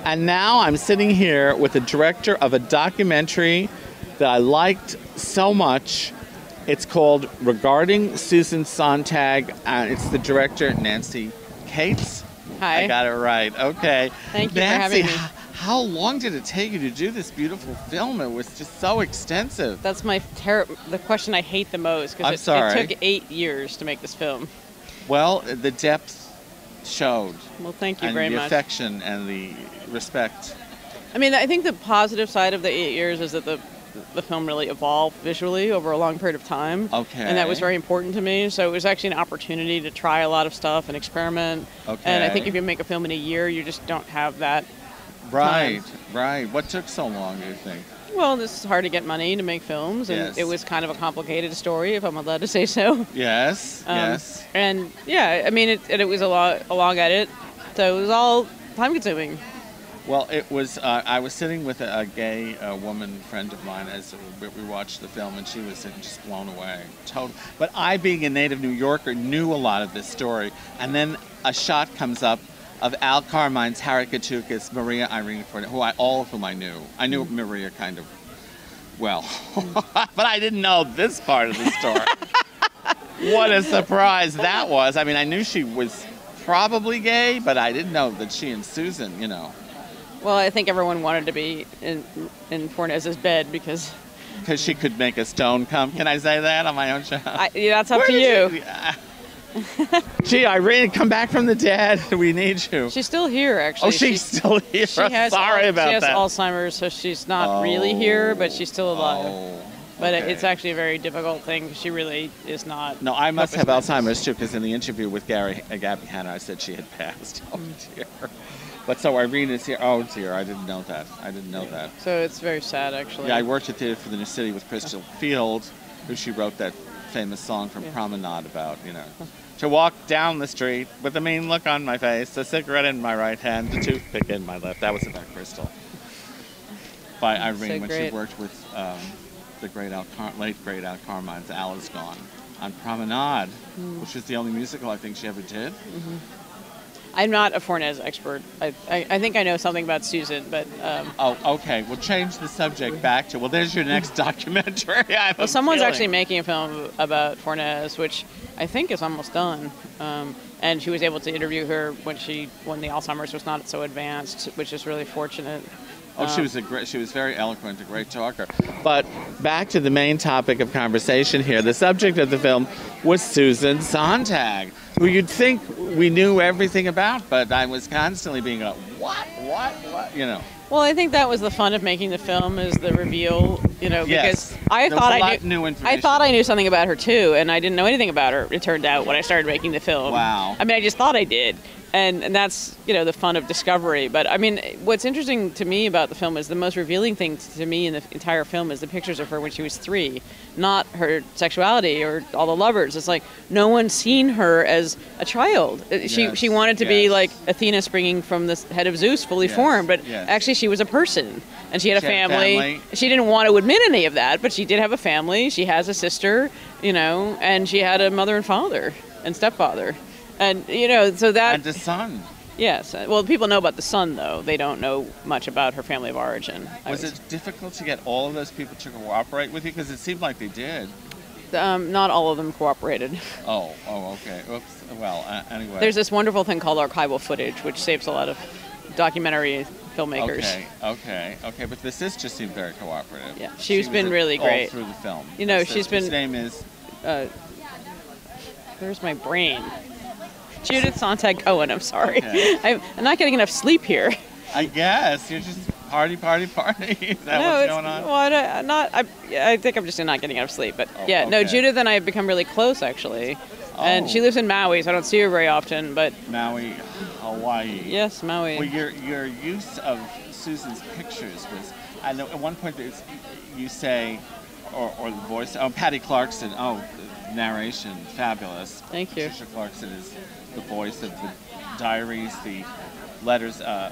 And now I'm sitting here with the director of a documentary that I liked so much. It's called Regarding Susan Sontag, and it's the director, Nancy Cates. Hi. I got it right. Okay. Thank you Nancy, for having me. How long did it take you to do this beautiful film? It was just so extensive. That's the question I hate the most, because it took 8 years to make this film. Well, the depth showed. Well, thank you and very the much. affection and the respect. I mean, I think the positive side of the 8 years is that the film really evolved visually over a long period of time. Okay. And that was very important to me. So it was actually an opportunity to try a lot of stuff and experiment. Okay. And I think if you make a film in a year, you just don't have that Right, time. right. What took so long, do you think? Well, this is hard to get money to make films, and Yes. it was kind of a complicated story, if I'm allowed to say so. Yes, yes. And yeah, I mean, it was a long edit, so it was all time-consuming. Well, it was. I was sitting with a gay woman friend of mine as we watched the film, and she was just blown away. But I, being a native New Yorker, knew a lot of this story. And then a shot comes up of Al Carmine's Harry Katukis, Maria Irene Fornet, all of whom I knew. I knew Maria kind of well, but I didn't know this part of the story. What a surprise that was! I mean, I knew she was probably gay, but I didn't know that she and Susan, you know. Well, I think everyone wanted to be in Fornes's bed because she could make a stone come. Can I say that on my own show? That's up to you. Gee, Irene, come back from the dead. We need you. She's still here, actually. Oh, she's still here. Sorry about that. She has Alzheimer's, so she's not really here, but she's still alive. Oh, but okay. it's actually a very difficult thing. She really is not. No, I must have Alzheimer's too, because in the interview with Gabby Hanna, I said she had passed. Oh dear. But so Irene is here. Oh dear, I didn't know that. that. So it's very sad, actually. Yeah, I worked at Theatre for the New City with Crystal Field, who she wrote that famous song from Promenade about, you know. To walk down the street with a mean look on my face, a cigarette in my right hand, a toothpick in my left. That was about Crystal. By Irene, when she worked with the late great Al Carmine's Al Is Gone on Promenade, which is the only musical I think she ever did. Mm-hmm. I'm not a Fornes expert. I think I know something about Susan, but... Oh, okay. We'll change the subject back to, well, there's your next documentary. Well, someone's actually making a film about Fornes, which I think is almost done. And she was able to interview her when the Alzheimer's was not so advanced, which is really fortunate. Oh, she was very eloquent, a great talker. But back to the main topic of conversation here. The subject of the film was Susan Sontag, who you'd think we knew everything about, but I was constantly being like, what, you know. Well, I think that was the fun of making the film, is the reveal, you know, yes. because I thought I knew something about her too, and I didn't know anything about her, it turned out, when I started making the film. Wow. I mean, I just thought I did. And that's, you know, the fun of discovery. But, I mean, what's interesting to me about the film is the most revealing thing to me in the entire film is the pictures of her when she was 3, not her sexuality or all the lovers. It's like no one's seen her as a child. She wanted to be like Athena springing from the head of Zeus, fully formed, but actually she was a person. And she had a family. She didn't want to admit any of that, but she did have a family. She has a sister, you know, and she had a mother and father and stepfather. And, you know, so that... And the son. Yes. Well, people know about the son, though. They don't know much about her family of origin. Was it difficult to get all of those people to cooperate with you? Because it seemed like they did. Not all of them cooperated. Oh, okay. Oops. Well, anyway. There's this wonderful thing called archival footage, which saves a lot of documentary filmmakers. Okay. But the sister seemed very cooperative. Yeah, she's been really great. All through the film. You know, she's been... His name is... Where's my brain? Judith Sontag Cohen, I'm sorry. Okay. I'm not getting enough sleep here. I guess. You're just party. Is that what's going on? Well, I think I'm just not getting enough sleep. But Judith and I have become really close, actually. Oh. And she lives in Maui, so I don't see her very often. But Maui, Hawaii. Yes, Maui. Well, your use of Susan's pictures was, I know at one point you say, or the voice, Patty Clarkson, narration, fabulous. Thank you. Patricia Clarkson is the voice of the diaries, the letters. That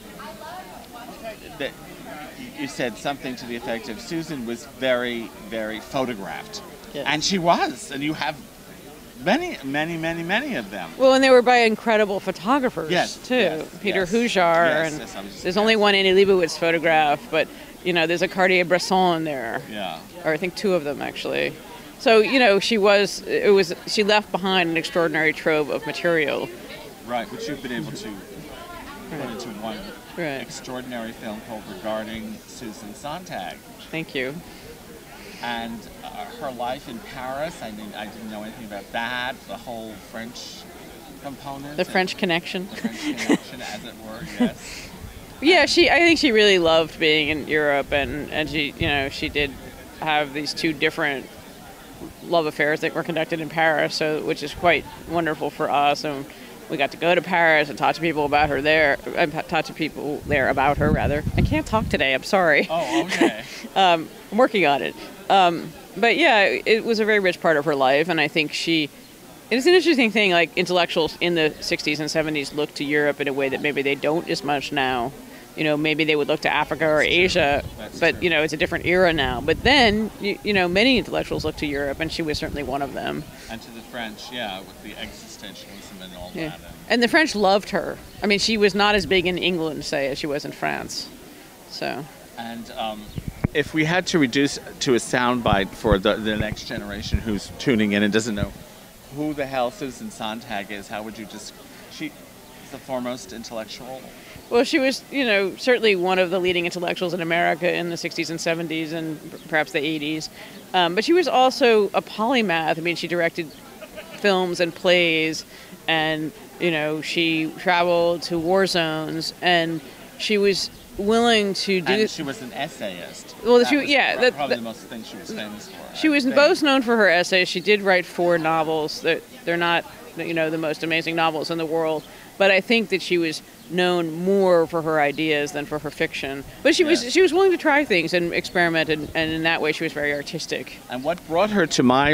you said something to the effect of Susan was very, very photographed, yes. And she was, and you have Many of them. Well, and they were by incredible photographers too. Yes, Peter yes. Hujar, Yes, and yes, I was just- there's only one Annie Leibovitz photograph, but there's a Cartier-Bresson there, Yeah. or I think two of them actually. So she left behind an extraordinary trove of material. Right, which you've been able to put into one Right. extraordinary film called Regarding Susan Sontag. Thank you. And her life in Paris, I mean, I didn't know anything about that, the whole French component. The French connection. The French connection, as it were, yes. Yeah, I think she really loved being in Europe, and she did have these two different love affairs that were conducted in Paris, which is quite wonderful for us. And we got to go to Paris and talk to people about her there. About her, rather. I can't talk today. I'm sorry. Oh, okay. I'm working on it. But yeah, it was a very rich part of her life, and I think it's an interesting thing. Like intellectuals in the 60s and 70s looked to Europe in a way that maybe they don't as much now. Maybe they would look to Africa or Asia, but it's a different era now. But then, many intellectuals look to Europe, and she was certainly one of them. And to the French, with the existentialism and all Yeah. that. And the French loved her. I mean, she was not as big in England, say, as she was in France. So. And if we had to reduce to a soundbite for the next generation who's tuning in and doesn't know who the hell Susan Sontag is, how would you just? She's the foremost intellectual. Well, she was, certainly one of the leading intellectuals in America in the 60s and 70s and perhaps the 80s. But she was also a polymath. I mean, she directed films and plays, and, she traveled to war zones, and she was willing to do... And she was an essayist. Well, That was probably the most thing she was famous for. She was most known for her essays. She did write 4 novels. They're not, the most amazing novels in the world, but I think that she was known more for her ideas than for her fiction. But she was willing to try things and experiment, and in that way she was very artistic. And what brought her to my,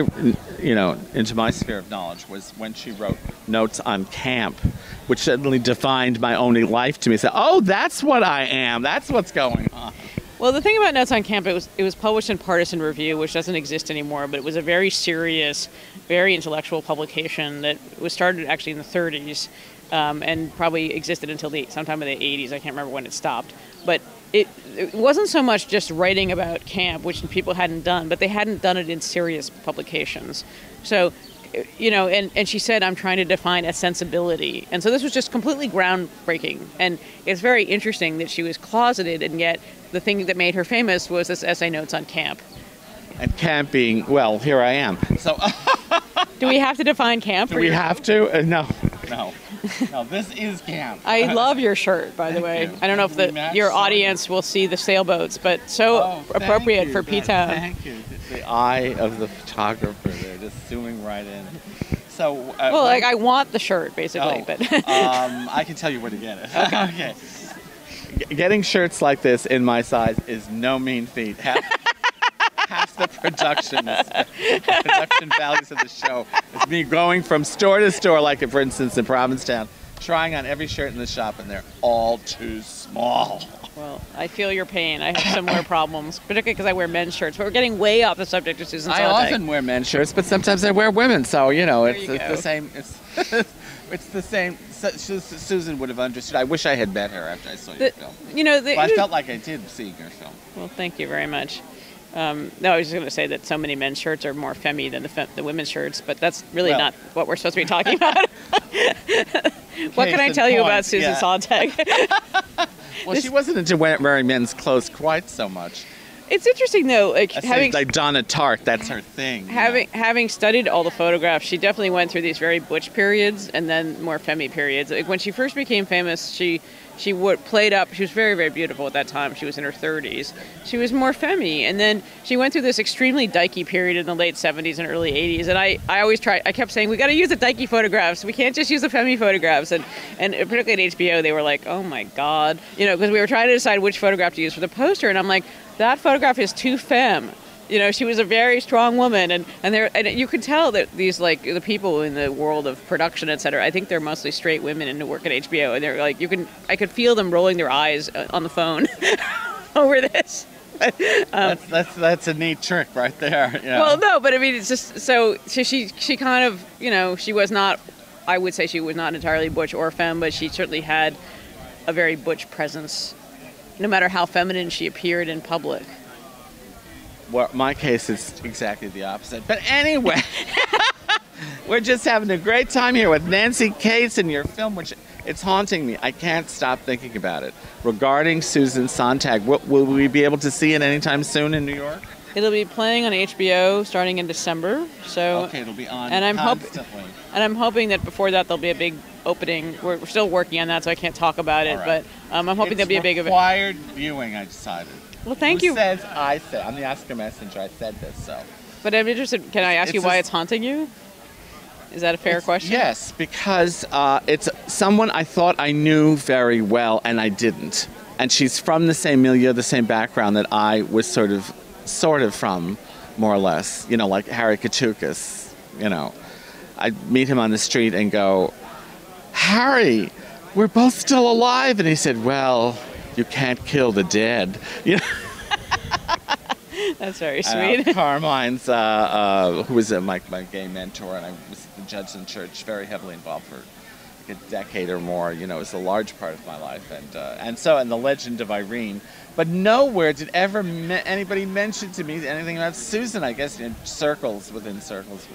into my sphere of knowledge was when she wrote Notes on Camp, which suddenly defined my own life to me. So, oh, that's what I am. That's what's going on. Well, the thing about Notes on Camp, it was published in Partisan Review, which doesn't exist anymore, but it was a very serious, very intellectual publication that was started actually in the 30s. And probably existed until sometime in the 80s. I can't remember when it stopped. But it wasn't so much just writing about camp, which people hadn't done, but they hadn't done it in serious publications. So, and she said, I'm trying to define a sensibility. And so this was just completely groundbreaking. And it's very interesting that she was closeted, and yet the thing that made her famous was this essay, Notes on Camp. And camp being, well, here I am. So, do we have to define camp? Do we have to? No. No, this is camp. I love your shirt, by the way. You. I don't know if your audience will see the sailboats, but appropriate for P-Town. Thank you. It's the eye of the photographer. They're just zooming right in. So, I want the shirt, basically. But I can tell you where to get it. Okay. Getting shirts like this in my size is no mean feat. Half the production values of the show is me going from store to store, like for instance in Provincetown, trying on every shirt in the shop, and they're all too small. Well, I feel your pain. I have similar problems, particularly because I wear men's shirts. But we're getting way off the subject of Susan Sontag. I often wear men's shirts, but sometimes I wear women, so it's the same. It's the same. Susan would have understood. I wish I had met her after I saw your film. I felt like I did seeing your film. Well, thank you very much. No, I was just going to say that so many men's shirts are more femmy than the women's shirts, but that's really not what we're supposed to be talking about. What can I tell you about Susan Sontag? Well, she wasn't into wearing men's clothes quite so much. It's interesting, though, like Donna Tartt, that's her thing. Having studied all the photographs, she definitely went through these very butch periods and then more femmy periods. Like when she first became famous, she played up. She was very, very beautiful at that time. She was in her 30s. She was more femmy, and then she went through this extremely dykey period in the late 70s and early 80s. And I kept saying, we got to use the dykey photographs. We can't just use the femmy photographs. And particularly at HBO, they were like, oh my God, because we were trying to decide which photograph to use for the poster. And I'm like, that photograph is too femme. She was a very strong woman, and you could tell that these, like, the people in the world of production, et cetera, I think they're mostly straight women who work at HBO, and they're like, I could feel them rolling their eyes on the phone over this. That's a neat trick right there. Yeah. Well, no, but I mean, it's just so she kind of, she was not. I would say she was not entirely butch or femme, but she certainly had a very butch presence, no matter how feminine she appeared in public. Well, my case is exactly the opposite. But anyway, we're just having a great time here with Nancy Cates in your film, which it's haunting me. I can't stop thinking about it. Regarding Susan Sontag, will we be able to see it anytime soon in New York? It'll be playing on HBO starting in December. So okay, it'll be on and constantly. I'm hoping that before that there'll be a big opening. We're still working on that, so I can't talk about it. Right. But I'm hoping there'll be a big event. Required viewing, I decided. Well, thank Who you. says I said? I'm the Oscar messenger. I said this, so. But I'm interested. Can I ask you why it's haunting you? Is that a fair question? Yes, because it's someone I thought I knew very well, and I didn't. And she's from the same milieu, the same background that I was sort of from, more or less. Like Harry Kachoukas. I'd meet him on the street and go, "Harry, we're both still alive." And he said, "Well, you can't kill the dead." That's very sweet. Carmine's, who was my gay mentor, and I was the judge in church, very heavily involved for like a decade or more. It was a large part of my life, and the legend of Irene. But nowhere did ever anybody mention to me anything about Susan. I guess in circles within circles.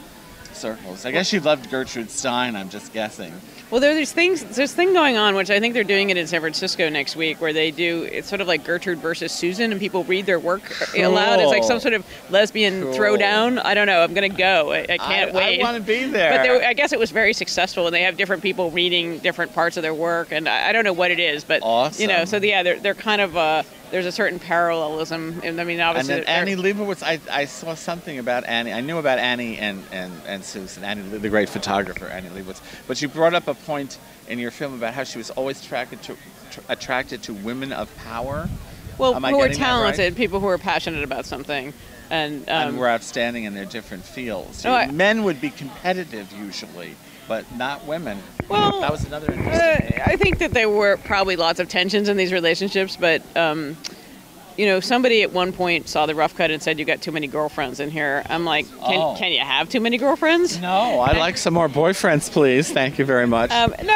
I guess you loved Gertrude Stein. I'm just guessing. Well, there's this thing going on, which I think they're doing it in San Francisco next week, where they do, it's sort of like Gertrude versus Susan, and people read their work aloud. It's like some sort of lesbian throwdown. I don't know. I'm going to go. I can't wait. I want to be there. But I guess it was very successful, and they have different people reading different parts of their work, and I don't know what it is, but awesome. So yeah, they're kind of there's a certain parallelism. I mean, obviously. And then Annie Leibovitz, I saw something about Annie. I knew about Annie and Susan, Annie, the great photographer, Annie Leibovitz. But you brought up a point in your film about how she was always attracted to women of power. Well, who are talented, right? People who are passionate about something. And were outstanding in their different fields. Men would be competitive usually, but not women. Well, that was another interesting. I think that there were probably lots of tensions in these relationships, but somebody at one point saw the rough cut and said, "You got too many girlfriends in here." I'm like, can you have too many girlfriends? No, I'd like some more boyfriends, please. Thank you very much.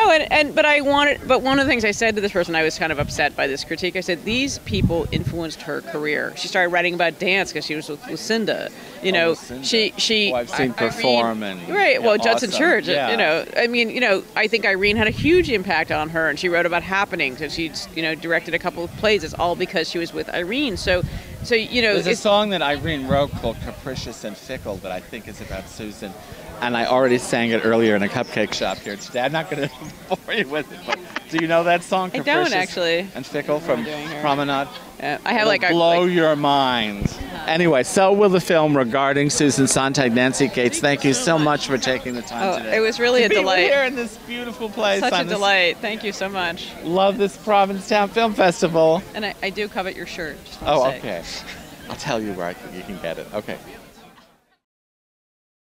But one of the things I said to this person, I was kind of upset by this critique. I said, these people influenced her career. She started writing about dance because she was with Lucinda. Lucinda. She. I've seen perform and right. Well, Judson awesome. Church. Yeah. I think Irene had a huge impact on her, and she wrote about happenings, and she directed a couple of plays. It's all because she was with Irene. So there's a song that Irene wrote called "Capricious and Fickle" that I think is about Susan, and I already sang it earlier in a cupcake shop here today. I'm not going to bore you with it, but do you know that song? I don't actually. And Fickle from Promenade. I have blow your mind. Anyway, so will the film regarding Susan Sontag. Nancy Cates, thank you so much for taking the time today. It was really a delight. Here in this beautiful place. Such a delight. Thank you so much. Love this Provincetown Film Festival. And I do covet your shirt. Oh, okay. I'll tell you where you can get it. Okay.